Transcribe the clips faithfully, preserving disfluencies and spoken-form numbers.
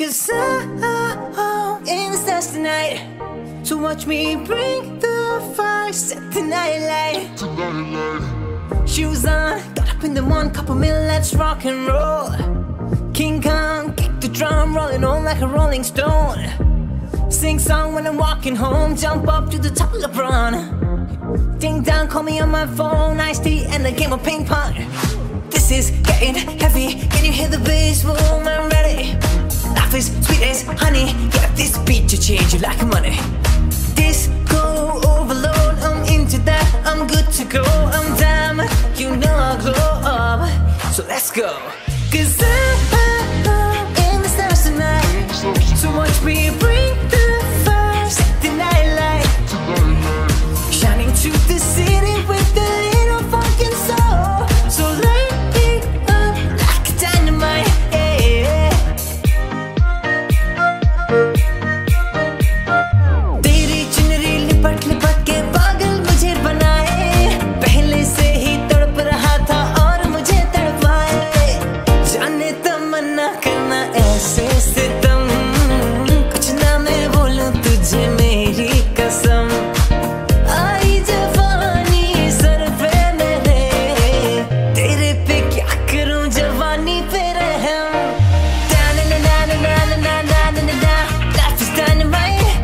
'Cause I'm in the stars tonight, so watch me bring the fire, set the night light. Shoes on, got up in the morning, couple mil, let's rock and roll. King Kong, kick the drum, rolling on like a rolling stone. Sing song when I'm walking home, jump up to the top of LeBron. Ding dong, call me on my phone, iced tea and a game of ping pong. This is getting heavy, can you hear the bass? Boom, I'm ready. Life is sweet as honey, get this beat to change you like money. Disco overload, I'm into that, I'm good to go. I'm down, you know I'll glow up, so let's go. 'Cause I'm in the stars tonight, so watch me bring the fire, set the night light. Shining to the city with a little funkin' soul, so light it up like a dynamite, yeah. तेरी चुनरी लिपट लिपट के पागल मुझे बनाए, पहले से ही तड़प रहा था और मुझे तड़पाए। जाने तमन्ना करना ऐसे सितम, कुछ ना मैं बोलूं तुझे मेरी कसम। आई जवानी सर पे मेरे, तेरे पे क्या करूं जवानी पे रहम। Life is dynamite,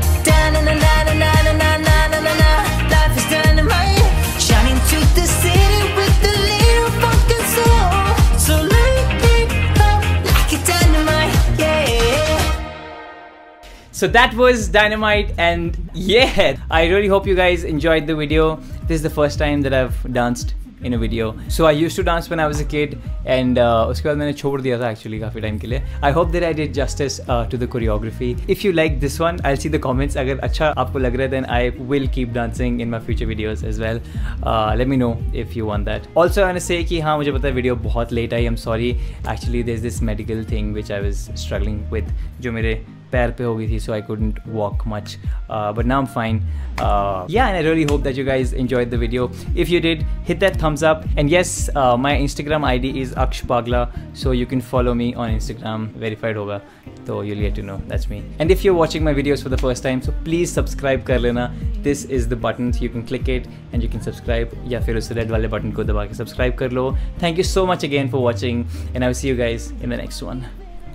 life is dynamite. Shining to the city with a little funkin' soul, so light it up like a dynamite, yeah. So that was Dynamite, and yeah, I really hope you guys enjoyed the video. This is the first time that I've danced in a video. So I used to dance when I was a kid, and uh, उसके बाद मैंने छोड़ दिया था actually काफ़ी time के लिए. I hope that I did justice uh, to the choreography. If you like this one, I'll see the comments. अगर अच्छा आपको लग रहा है, then I will keep dancing in my future videos as well. Uh, let me know if you want that. Also I want to say कि हाँ मुझे पता है video बहुत late I. I'm sorry. Actually there's this medical thing which I was struggling with, जो मेरे पैर पे हो गई थी, so I couldn't walk much, uh, but now I'm fine. Uh, yeah, and I really hope that you guys enjoyed the video. If you did, hit that thumbs up, and yes, uh, my Instagram I D is Aksh Pagla, so you can follow me on Instagram. Verified hoga, so you'll get to know that's me. And if you're watching my videos for the first time, so please subscribe kar lena. This is the button, so you can click it and you can subscribe, या फिर उस red वाले button को दबा के subscribe कर लो. Thank you so much again for watching, and I will see you guys in the next one.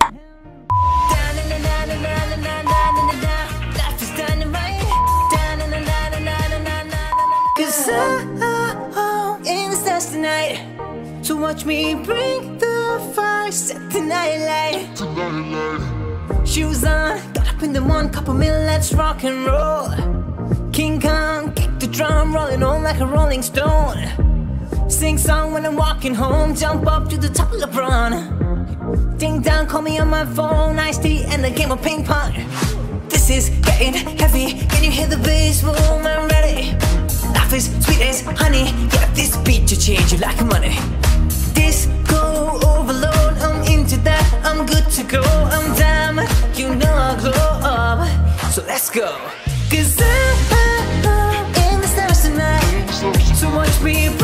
I'm in the stars tonight, so watch me bring the fire, set the night light. Shoes on, got up in the morning, couple mil, let's rock and roll. King Kong, kick the drum, rolling on like a rolling stone. Sing song when I'm walking home, jump up to the top of LeBron. Ding dong, call me on my phone, iced tea and a game of ping pong. This is getting heavy, can you hear the bass? Boom, I'm ready. Life is sweet as honey, get this beat to change you like money. Disco overload, I'm into that, I'm good to go. I'm down, you know I'll glow up, so let's go. 'Cause I'm in the stars tonight, so watch me